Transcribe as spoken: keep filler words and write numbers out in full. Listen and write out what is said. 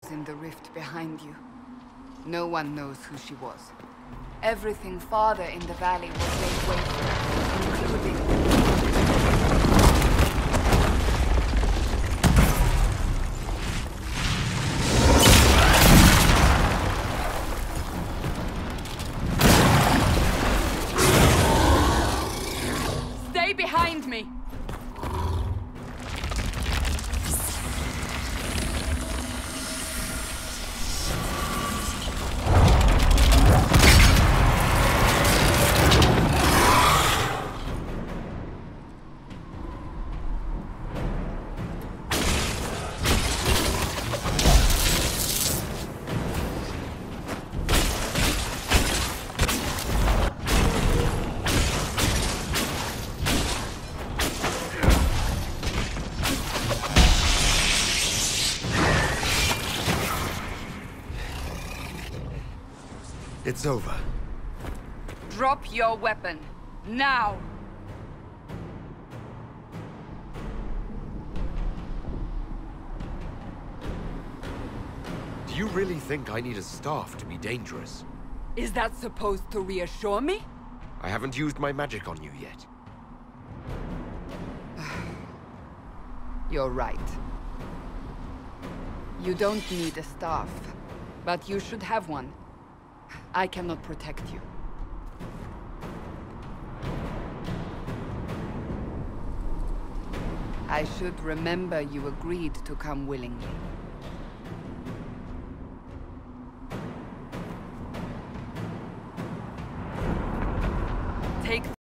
in the rift behind you. No one knows who she was. Everything farther in the valley was made way for her, including... Stay behind me! It's over. Drop your weapon. Now! Do you really think I need a staff to be dangerous? Is that supposed to reassure me? I haven't used my magic on you yet. You're right. You don't need a staff, but you should have one. I cannot protect you. I should remember you agreed to come willingly.